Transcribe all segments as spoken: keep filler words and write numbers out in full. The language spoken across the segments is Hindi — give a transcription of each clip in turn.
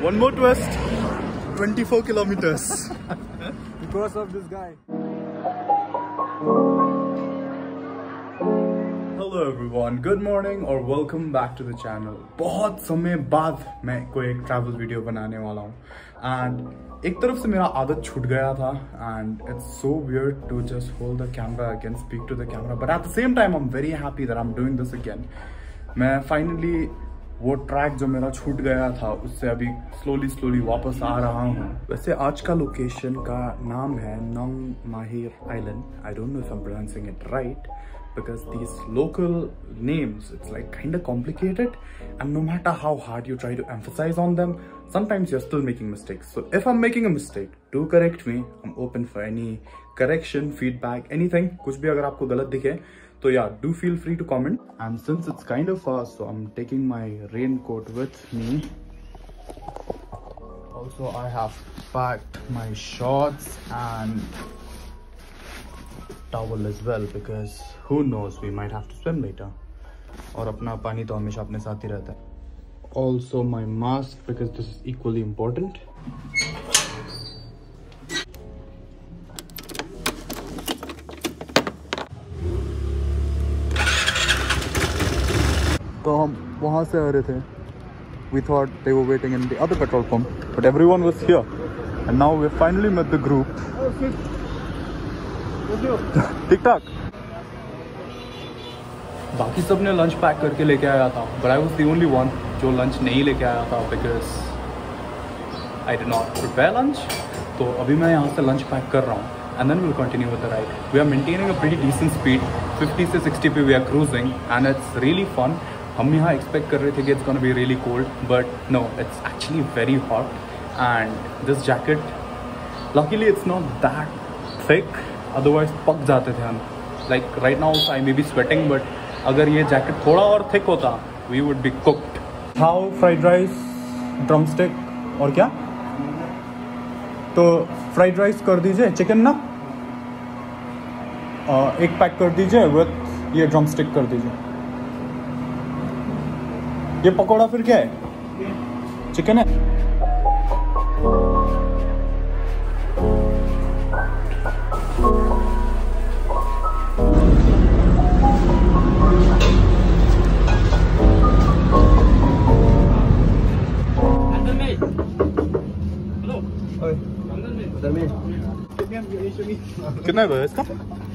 One more twist, twenty-four kilometers. Because of this guy. Hello everyone, good morning और welcome back to the channel. बहुत समय बाद मैं कोई एक travel video बनाने वाला हूँ and एक तरफ से मेरा आदत छूट गया था and it's so weird to just hold the camera again, speak to the camera, but at the same time I'm very happy that I'm doing this again. मैं finally वो ट्रैक जो मेरा छूट गया था उससे अभी स्लोली स्लोली वापस आ रहा हूँ. वैसे आज का लोकेशन का नाम है Nong Mahir island. I don't know if I am pronouncing it right because these local names, it's like kind of complicated, and no matter how hard you try to emphasize on them, sometimes you're still making mistakes. So if I'm making a mistake, do correct me. I'm open for any correction, feedback, anything. कुछ भी अगर आपको गलत दिखे तो yeah, do feel free to comment. And since it's kind of far, so I'm taking my raincoat with me. Also, I have packed my shorts and towel as well because who knows, we might have to swim later. और अपना पानी तो हमेशा अपने साथ ही रहता है. Also my mask because this is equally important. तो हम वहाँ से आ रहे थे. We thought they were waiting in the other petrol pump, but everyone was here, and now we finally met the group. ठीक ठाक. बाकी सब ने लंच पैक करके लेके आया था, but I was the only one जो लंच नहीं लेके आया था because I did not prepare lunch. तो अभी मैं यहाँ से लंच पैक कर रहा हूँ, and then we'll continue with the ride. We are maintaining a pretty decent speed, fifty से sixty पे we are cruising, and it's really fun. हम यहाँ expect कर रहे थे कि it's gonna be really cold, but no, it's actually very hot. And this jacket, luckily it's not that thick. Otherwise पक जाते थे हम. Like right now I may be sweating, but अगर ये जैकेट थोड़ा और थिक होता we would be cooked. How fried rice, drumstick और क्या? तो फ्राइड राइस कर दीजिए, चिकन ना uh, एक पैक कर दीजिए विथ ये ड्रमस्टिक कर दीजिए. ये पकौड़ा फिर क्या है? चिकन है. कितना है इसका?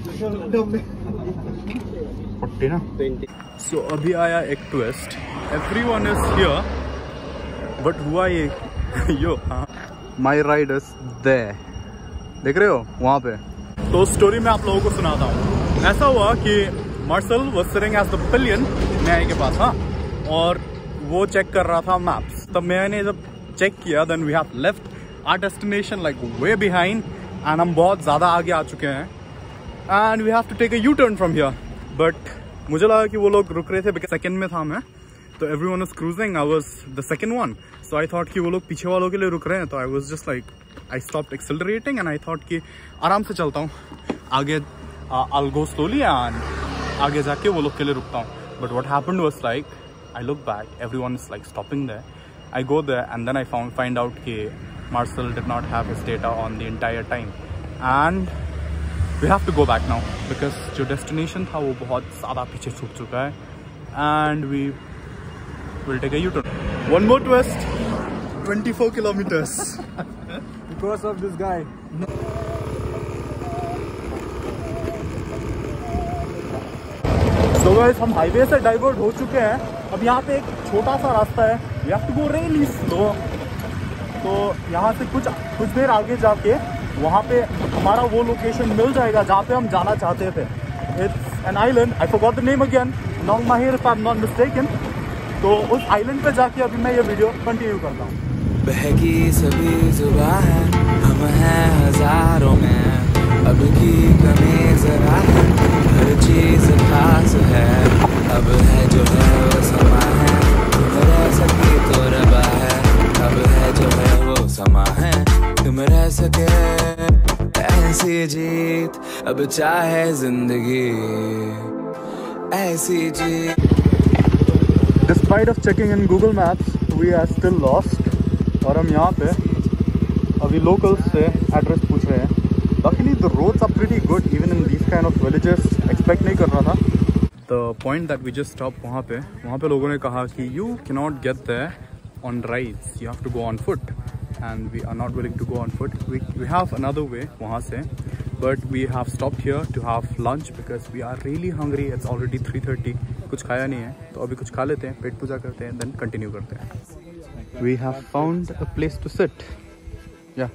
फोर्टी ना. सो अभी आया एक twist. Everyone is here but हुआ ये yo my ride is there. देख रहे हो वहां पे. तो स्टोरी में आप लोगों को सुनाता हूँ. ऐसा हुआ कि Marshall was sitting at the pillion Nyay के पास. हाँ, और वो चेक कर रहा था मैप्स. तब मैंने जब चेक किया then we have left our destination like way behind and हम बहुत ज़्यादा आगे आ चुके हैं and we have to take a U turn from here. But मुझे लगा कि वो लोग रुक रहे थे बिकॉज सेकंड में था मैं. तो everyone was cruising, I was the second one. So I thought कि वो लोग पीछे वालों के लिए रुक रहे हैं. तो I was just like I stopped accelerating and I thought कि आराम से चलता हूँ आगे. I will go slowly and आगे जाके वो लोग के लिए रुकता हूँ. But what happened was like I look back, everyone is like stopping there. I go there and then I found find out कि Marcel did not have his data on the entire time and we have to go back now because जो destination था वो बहुत ज़्यादा पीछे छूट चुका है and we will take a U-turn. One more twist, twenty-four kilometers. Because of this guy. So guys, हम हाईवे से डाइवर्ट हो चुके हैं. अब यहाँ पे एक छोटा सा रास्ता है. We have to go really slow. तो यहाँ से कुछ कुछ देर आगे जाके वहाँ पे हमारा वो लोकेशन मिल जाएगा जहाँ पे हम जाना चाहते थे. It's an island. I forgot the name again. Nong Mahir if I'm not mistaken. तो उस आइलैंड पे जाके अभी मैं ये वीडियो कंटिन्यू करता हूँ. बहकी सभी जुबां है, हम हैं हजारों में, अब की कमी जरा है, हर चीज खास है, अब है जो है वो समा है, तुम रह सके तो रबा है, अब है जो है वो समा है, तुम रह सके ऐसी जीत, अब चाहे जिंदगी ऐसी जीत. Despite of checking in Google Maps, we are still lost. और हम यहाँ पे अभी लोकल्स से एड्रेस पूछ रहे हैं। Luckily the roads are pretty good even in these kind of villages. Expect नहीं कर रहा था। The point that we just stopped वहाँ पे वहाँ पे लोगों ने कहा कि you cannot get there on rides. You have to go on foot, and we are not willing to go on foot. We we have another way वहाँ से, but we have stopped here to have lunch because we are really hungry. It's already three thirty. कुछ खाया नहीं है तो अभी कुछ खा लेते हैं, पेट पूजा करते हैं, then continue करते हैं। We have found a place to sit. Yeah.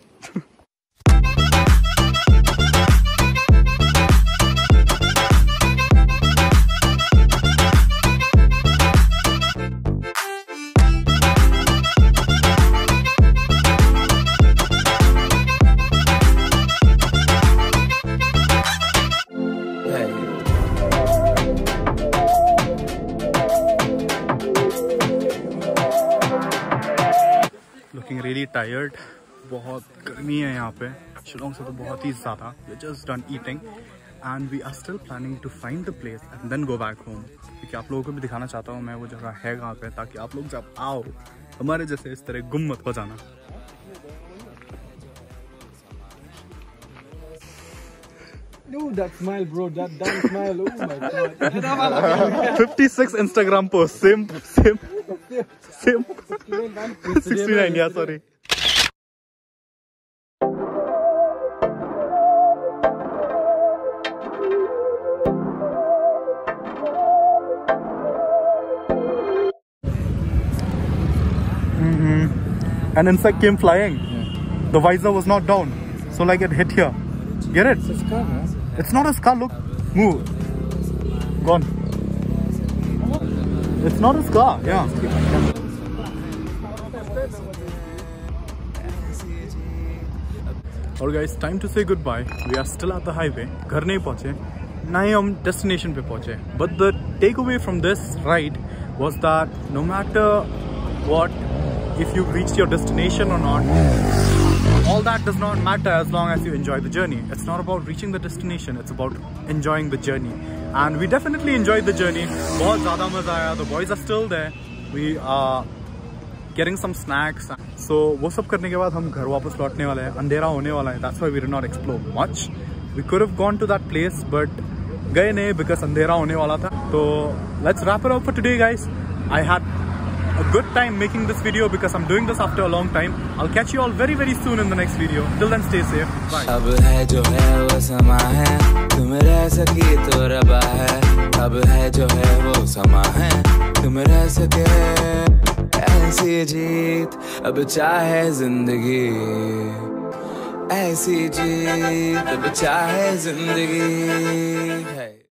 Looking really tired. बहुत गर्मी है यहाँ पे, शिलोंग से तो बहुत ही ज़्यादा। We're just done eating and we are still planning to find the place and then go back home. क्योंकि आप लोगों को भी दिखाना चाहता हूँ मैं वो जगह है कहाँ पे, ताकि आप लोग जब आओ हमारे जैसे इस तरह गुम मत हो जाना। Dude, that smile, bro. That damn smile. Oh my god. fifty-six Instagram posts. Same, same, same. sixty-nine. Yeah, sorry. Mm-hmm. An insect came flying. Yeah. The visor was not down, so like it hit here. Get it? It's a scar, huh? It's not a scar. Look, move. Gone. It's not a scar. Yeah. Alright guys, time to say goodbye. We are still at the highway. घर नहीं पहुँचे, ना ही हम destination पे पहुँचे. But the takeaway from this ride was that no matter what, if you reached your destination or not, all that does not matter as long as you enjoy the journey. It's not about reaching the destination, it's about enjoying the journey. And we definitely enjoyed the journey. बहुत ज़्यादा मज़ा आया. The boys are still there. We are getting some snacks. So वो सब करने के बाद हम घर वापस लौटने वाले हैं. अंधेरा होने वाला है. That's why we did not explore much. We could have gone to that place, but गए नहीं because अंधेरा होने वाला था. So let's wrap it up for today, guys. I had a good time making this video because I'm doing this after a long time. I'll catch you all very very soon in the next video. Till then, stay safe. Bye. अब है जो है वो समा है, तुम रह सकी तो रबा है। अब है जो है वो समा है, तुम रह सके ऐसी जीत। अब चाहे जिंदगी ऐसी जीत, अब चाहे जिंदगी है।